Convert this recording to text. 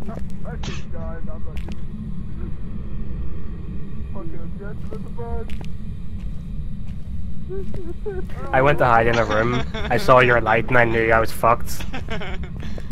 just died. I'm not doing it. Fucking objection at the bug. I went to hide in a room. I saw your light and I knew I was fucked.